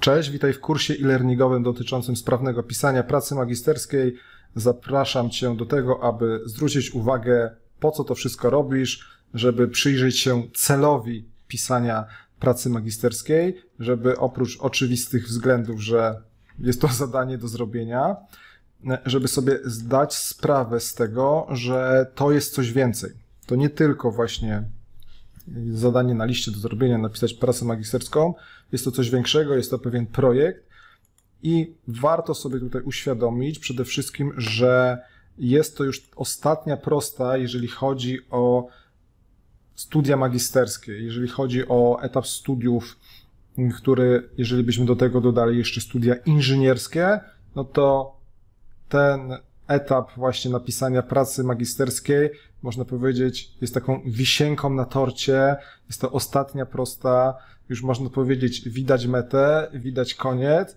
Cześć, witaj w kursie e-learningowym dotyczącym sprawnego pisania pracy magisterskiej. Zapraszam Cię do tego, aby zwrócić uwagę, po co to wszystko robisz, żeby przyjrzeć się celowi pisania pracy magisterskiej, żeby oprócz oczywistych względów, że jest to zadanie do zrobienia, żeby sobie zdać sprawę z tego, że to jest coś więcej. To nie tylko właśnie zadanie na liście do zrobienia, napisać pracę magisterską, jest to coś większego, jest to pewien projekt i warto sobie tutaj uświadomić przede wszystkim, że jest to już ostatnia prosta, jeżeli chodzi o studia magisterskie, jeżeli chodzi o etap studiów, który, jeżeli byśmy do tego dodali jeszcze studia inżynierskie, no to ten etap właśnie napisania pracy magisterskiej, można powiedzieć, jest taką wisienką na torcie, jest to ostatnia prosta, już można powiedzieć, widać metę, widać koniec,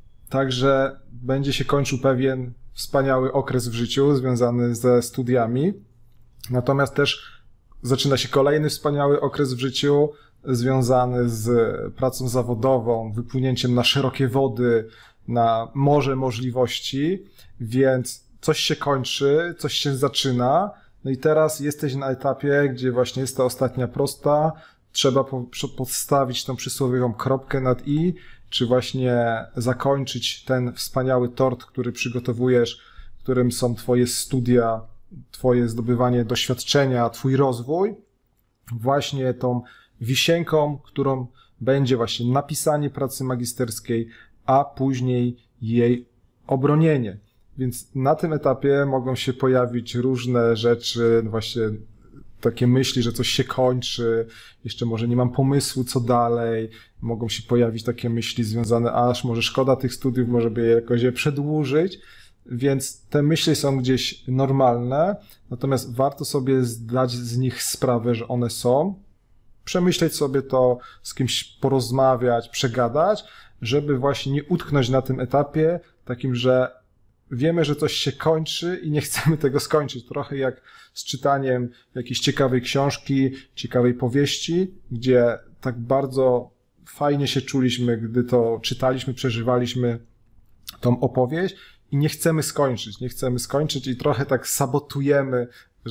także będzie się kończył pewien wspaniały okres w życiu związany ze studiami, natomiast też zaczyna się kolejny wspaniały okres w życiu związany z pracą zawodową, wypłynięciem na szerokie wody, na morze możliwości, więc coś się kończy, coś się zaczyna, no i teraz jesteś na etapie, gdzie właśnie jest ta ostatnia prosta, trzeba podstawić tą przysłowiową kropkę nad i, czy właśnie zakończyć ten wspaniały tort, który przygotowujesz, którym są Twoje studia, Twoje zdobywanie doświadczenia, Twój rozwój, właśnie tą wisienką, którą będzie właśnie napisanie pracy magisterskiej, a później jej obronienie. Więc na tym etapie mogą się pojawić różne rzeczy, właśnie takie myśli, że coś się kończy, jeszcze może nie mam pomysłu, co dalej. Mogą się pojawić takie myśli związane, aż może szkoda tych studiów, może by jakoś je przedłużyć. Więc te myśli są gdzieś normalne, natomiast warto sobie zdać z nich sprawę, że one są, przemyśleć sobie to, z kimś porozmawiać, przegadać, żeby właśnie nie utknąć na tym etapie takim, że wiemy, że coś się kończy i nie chcemy tego skończyć. Trochę jak z czytaniem jakiejś ciekawej książki, ciekawej powieści, gdzie tak bardzo fajnie się czuliśmy, gdy to czytaliśmy, przeżywaliśmy tą opowieść i nie chcemy skończyć i trochę tak sabotujemy,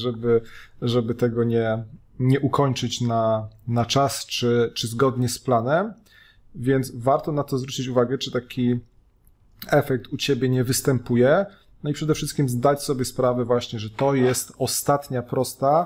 żeby tego nie ukończyć na czas, czy zgodnie z planem. Więc warto na to zwrócić uwagę, czy taki efekt u Ciebie nie występuje. No i przede wszystkim zdać sobie sprawę właśnie, że to jest ostatnia prosta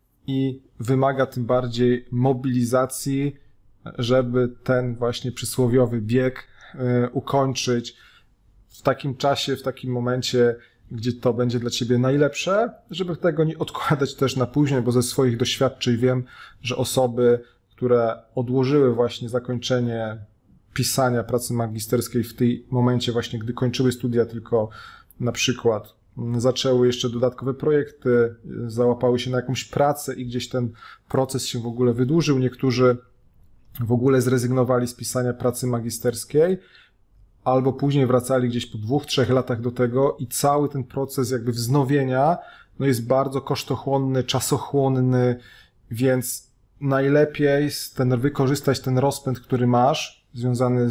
i wymaga tym bardziej mobilizacji, żeby ten właśnie przysłowiowy bieg ukończyć w takim czasie, w takim momencie, gdzie to będzie dla Ciebie najlepsze, żeby tego nie odkładać też na później, bo ze swoich doświadczeń wiem, że osoby, które odłożyły właśnie zakończenie pisania pracy magisterskiej w tym momencie właśnie, gdy kończyły studia, tylko na przykład zaczęły jeszcze dodatkowe projekty, załapały się na jakąś pracę i gdzieś ten proces się w ogóle wydłużył. Niektórzy w ogóle zrezygnowali z pisania pracy magisterskiej, albo później wracali gdzieś po 2-3 latach do tego i cały ten proces jakby wznowienia no jest bardzo kosztochłonny, czasochłonny, więc najlepiej wykorzystać ten rozpęd, który masz, związany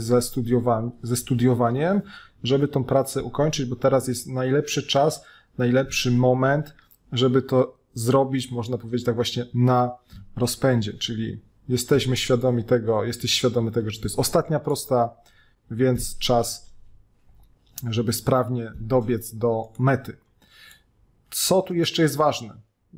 ze studiowaniem, żeby tą pracę ukończyć, bo teraz jest najlepszy czas, najlepszy moment, żeby to zrobić, można powiedzieć tak właśnie na rozpędzie, czyli jesteś świadomy tego, że to jest ostatnia prosta, więc czas, żeby sprawnie dobiec do mety. Co tu jeszcze jest ważne?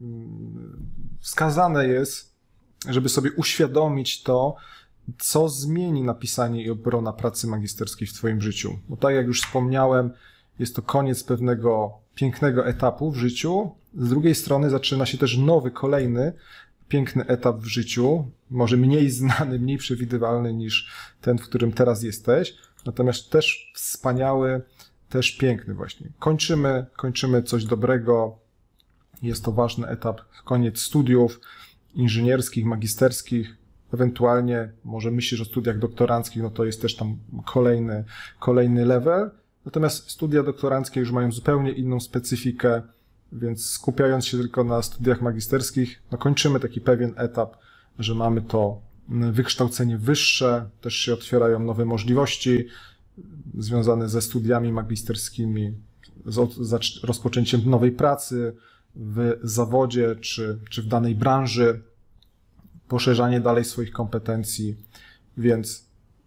Wskazane jest, żeby sobie uświadomić to, co zmieni napisanie i obrona pracy magisterskiej w Twoim życiu. Bo tak jak już wspomniałem, jest to koniec pewnego pięknego etapu w życiu. Z drugiej strony zaczyna się też nowy, kolejny piękny etap w życiu, może mniej znany, mniej przewidywalny niż ten, w którym teraz jesteś, natomiast też wspaniały, też piękny właśnie. Kończymy coś dobrego, jest to ważny etap, koniec studiów inżynierskich, magisterskich, ewentualnie może myślisz o studiach doktoranckich, no to jest też tam kolejny level. Natomiast studia doktoranckie już mają zupełnie inną specyfikę, więc skupiając się tylko na studiach magisterskich, no kończymy taki pewien etap, że mamy to wykształcenie wyższe, też się otwierają nowe możliwości związane ze studiami magisterskimi, z rozpoczęciem nowej pracy w zawodzie czy w danej branży, poszerzanie dalej swoich kompetencji, więc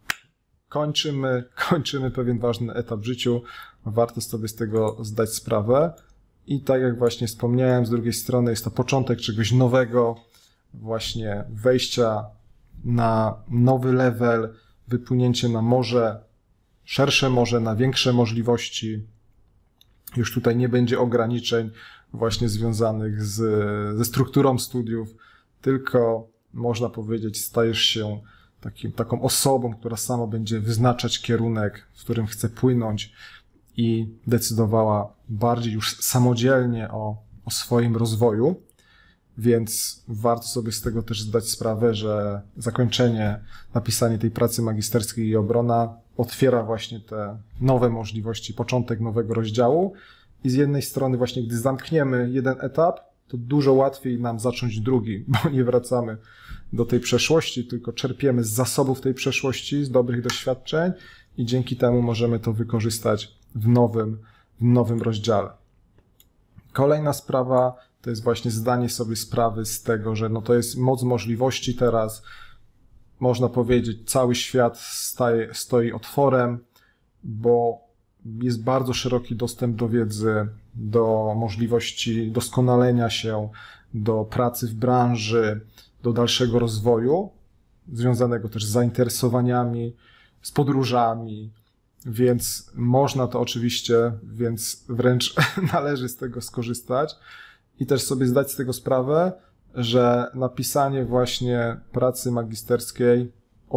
kończymy pewien ważny etap w życiu, warto sobie z tego zdać sprawę i tak jak właśnie wspomniałem, z drugiej strony jest to początek czegoś nowego, właśnie wejścia na nowy level, wypłynięcie na morze, szersze morze, na większe możliwości. Już tutaj nie będzie ograniczeń właśnie związanych ze strukturą studiów, tylko można powiedzieć, stajesz się taką osobą, która sama będzie wyznaczać kierunek, w którym chce płynąć i decydowała bardziej już samodzielnie o swoim rozwoju. Więc warto sobie z tego też zdać sprawę, że zakończenie, napisanie tej pracy magisterskiej i obrona otwiera właśnie te nowe możliwości, początek nowego rozdziału i z jednej strony właśnie gdy zamkniemy jeden etap, to dużo łatwiej nam zacząć drugi, bo nie wracamy do tej przeszłości, tylko czerpiemy z zasobów tej przeszłości, z dobrych doświadczeń i dzięki temu możemy to wykorzystać w nowym rozdziale. Kolejna sprawa to jest właśnie zdanie sobie sprawy z tego, że no to jest moc możliwości teraz, można powiedzieć, cały świat stoi otworem, bo jest bardzo szeroki dostęp do wiedzy, do możliwości doskonalenia się, do pracy w branży, do dalszego rozwoju, związanego też z zainteresowaniami, z podróżami, więc można to oczywiście, więc wręcz należy z tego skorzystać i też sobie zdać z tego sprawę, że napisanie właśnie pracy magisterskiej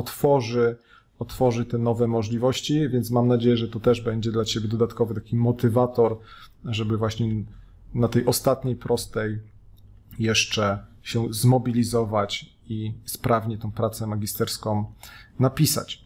otworzy te nowe możliwości, więc mam nadzieję, że to też będzie dla Ciebie dodatkowy taki motywator, żeby właśnie na tej ostatniej prostej jeszcze się zmobilizować i sprawnie tą pracę magisterską napisać.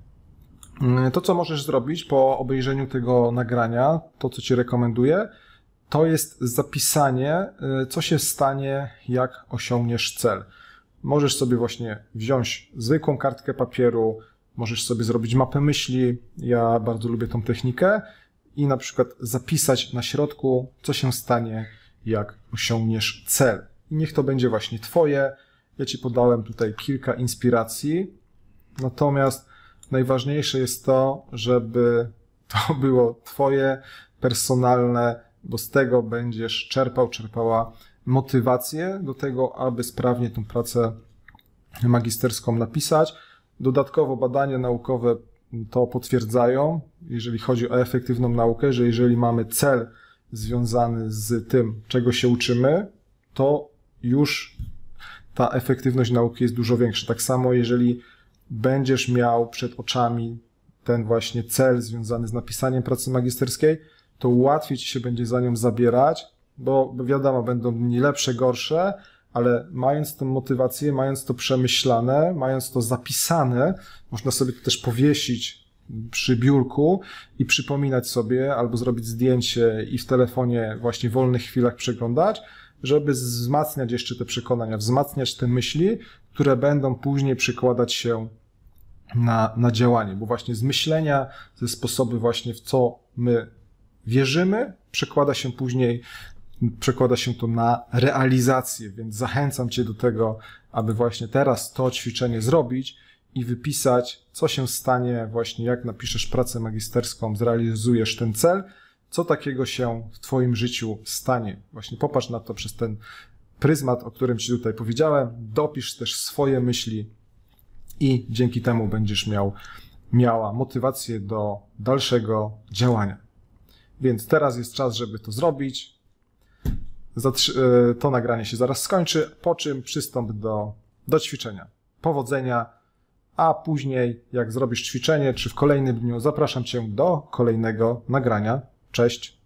To, co możesz zrobić po obejrzeniu tego nagrania, to, co Ci rekomenduję, to jest zapisanie, co się stanie, jak osiągniesz cel. Możesz sobie właśnie wziąć zwykłą kartkę papieru, możesz sobie zrobić mapę myśli, ja bardzo lubię tą technikę i na przykład zapisać na środku, co się stanie, jak osiągniesz cel. I niech to będzie właśnie Twoje. Ja Ci podałem tutaj kilka inspiracji, natomiast najważniejsze jest to, żeby to było Twoje, personalne, bo z tego będziesz czerpała motywację do tego, aby sprawnie tę pracę magisterską napisać. Dodatkowo badania naukowe to potwierdzają, jeżeli chodzi o efektywną naukę, że jeżeli mamy cel związany z tym, czego się uczymy, to już ta efektywność nauki jest dużo większa. Tak samo jeżeli będziesz miał przed oczami ten właśnie cel związany z napisaniem pracy magisterskiej, to łatwiej Ci się będzie za nią zabierać, bo wiadomo, będą dni lepsze, gorsze, ale mając tę motywację, mając to przemyślane, mając to zapisane, można sobie to też powiesić przy biurku i przypominać sobie albo zrobić zdjęcie i w telefonie właśnie w wolnych chwilach przeglądać, żeby wzmacniać jeszcze te przekonania, wzmacniać te myśli, które będą później przekładać się na działanie, bo właśnie z myślenia, ze sposobu właśnie w co my wierzymy, przekłada się to na realizację, więc zachęcam Cię do tego, aby właśnie teraz to ćwiczenie zrobić i wypisać, co się stanie właśnie, jak napiszesz pracę magisterską, zrealizujesz ten cel, co takiego się w Twoim życiu stanie. Właśnie popatrz na to przez ten pryzmat, o którym Ci tutaj powiedziałem, dopisz też swoje myśli i dzięki temu będziesz miała motywację do dalszego działania. Więc teraz jest czas, żeby to zrobić. To nagranie się zaraz skończy, po czym przystąp do ćwiczenia. Powodzenia, a później jak zrobisz ćwiczenie, czy w kolejnym dniu, zapraszam Cię do kolejnego nagrania. Cześć!